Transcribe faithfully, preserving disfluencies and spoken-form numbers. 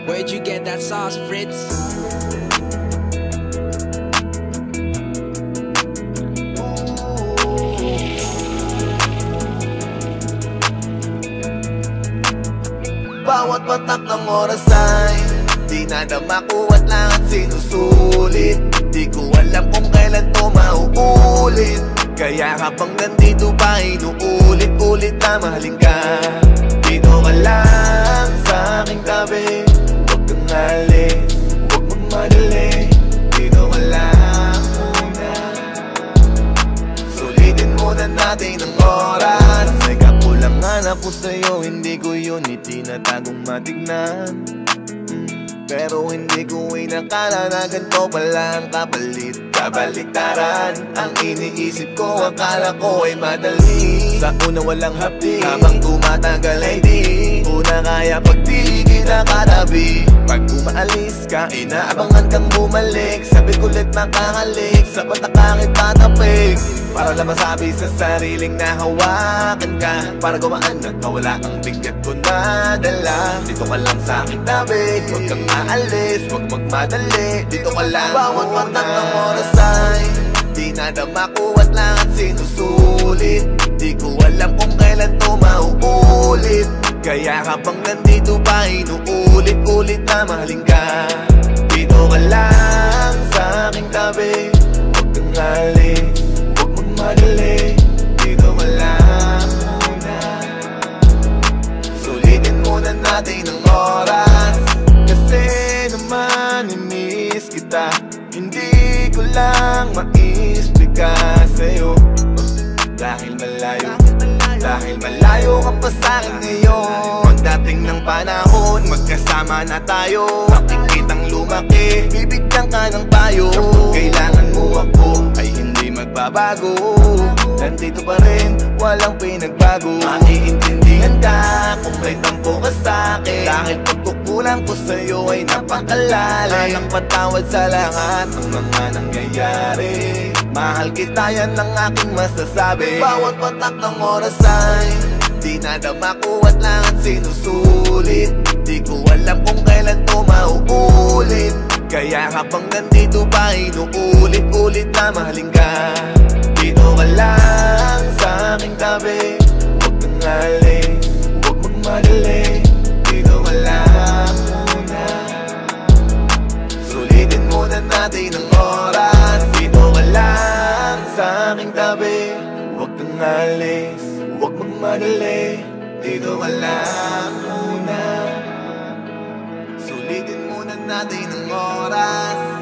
Where'd you get that sauce, Fritz? Bawat patak ng oras ay di nadama ko at lahat sinusulit. Di ko alam kung kailan to mauulit. Kaya habang nandito pa inuulit-ulit na mahalin ka. Dito ka lang sa aking tabi. Huwag kang alis, huwag magmadali. Dito ka lang muna. Sulitin muna natin ang oras. May kakulangan ako sa'yo, hindi ko yun itinatagong matignan. Pero hindi ko inakala na ganito pala ang kapalit. Kabaliktaran ang iniisip ko, akala ko ay madali. Sa una walang hapdi, habang tumatagal ay di una kaya pag di kita katabi. Pag umaalis ka, inaabangan kang bumalik. Sabi kulit nakakalik, sapat na kakit tatapik. Para lang masabi sa sariling nahawakan ka. Para gumaan at mawala ang bigat ko na dala. Dito ka lang sa aking tabi, huwag kang aalis, huwag magmadali. Dito ka lang. Bawat patak ng oras ay di nadama ko at lahat sinusulit. Di ko alam kung kailan to mauulit. Kaya habang nandito pa inuulit-ulit na mahalin ka. Dito ka lang sa aking tabi, huwag kang alis, huwag magmadali. Dito ka lang muna. Sulitin muna natin ang oras. Kasi naman i-miss kita. Hindi ko lang ma-explica sa'yo. Dahil malayo, dahil malayo ka pa sa'kin ngayon. Dating ng panahon, magkasama na tayo. Makikitang lumaki, bibigyan ka ng payo. Kailangan mo ako, ay hindi magbabago. Nandito pa rin, walang pinagbago. Maiintindihan ka kung may tampo ka sa'kin. Dahil pagkukulang ko sa'yo ay napakalalim. Alang patawad sa lahat ng mga nangyayari. Mahal kita, yan ang aking masasabi. Bawat patak ng oras ay di nadama ko at lahat sinusulit. Di ko alam kung kailan to mauulit. Kaya habang nandito pa inuulit-ulit na mahalin ka. Dito ka lang sa aking tabi, huwag kang alis, huwag magmadali. Dito ka lang muna. Sulitin muna natin ang oras. Dito ka lang sa aking tabi, huwag kang alis, huwag magmadali. Dito ka lang muna. Sulitin muna natin ang oras.